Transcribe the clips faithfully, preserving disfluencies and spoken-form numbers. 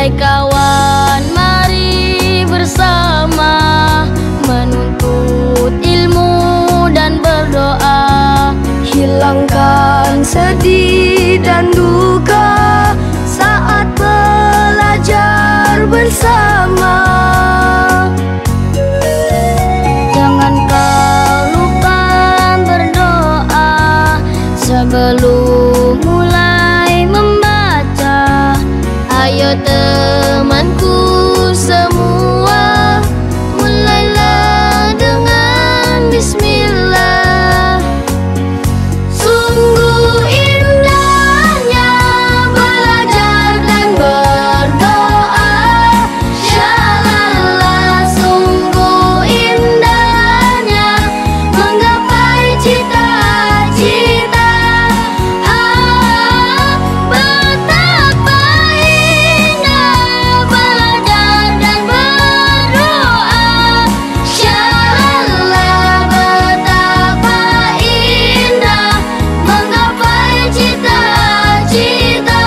Hai kawan, mari bersama menuntut ilmu dan berdoa. Hilangkan sedih dan duka saat belajar bersama. Jangan kau lupa berdoa sebelum mulai membaca. Ayo temanku semua, mulailah dengan bismillah. Sungguh indahnya belajar dan berdoa. Syalallah, sungguh indahnya menggapai cita-cita. Ah, betapa indah belajar dan berdoa. Syalallah, betapa indah menggapai cita-cita.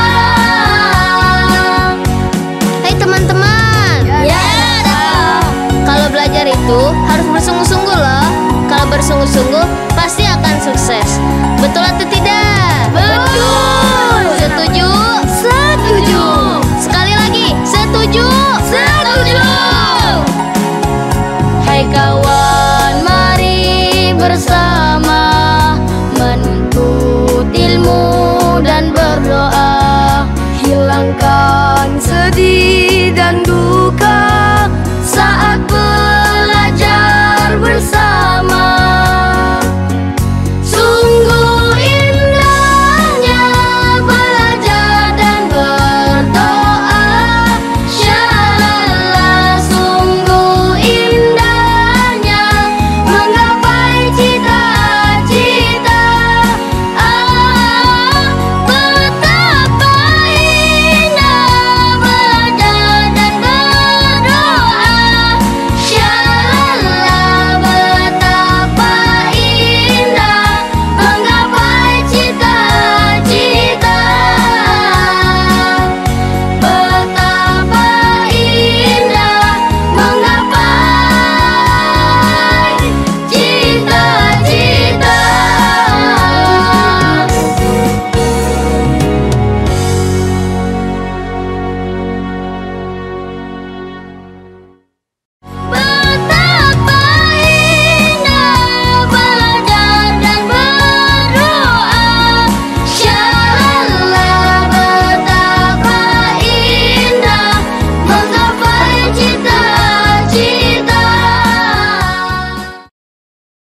Hai teman-teman, Ya. kalau belajar itu harus bersungguh-sungguh loh. Kalau bersungguh-sungguh pasti akan sukses. Betul atau tidak? Betul. Setuju? Setuju. Sekali lagi, setuju? Setuju. Hai kawan, mari bersama